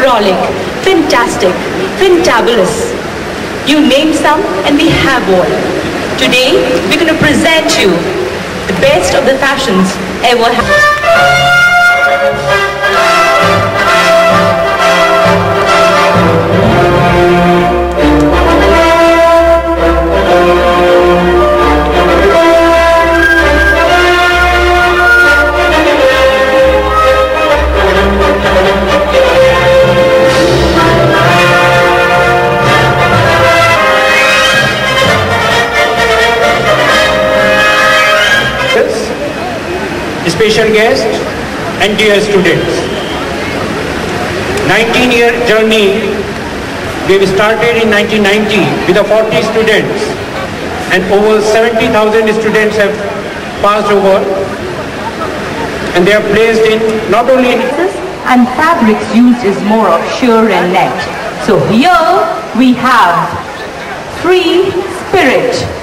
frolic, fantastic, fantabulous. You name some and we have all. Today, we're going to present you the best of the fashions ever special guests and dear students. 19-year journey we started in 1990 with 40 students and over 70,000 students have passed over and they are placed in not only and fabrics used is more of sheer and net. So here we have Free Spirit.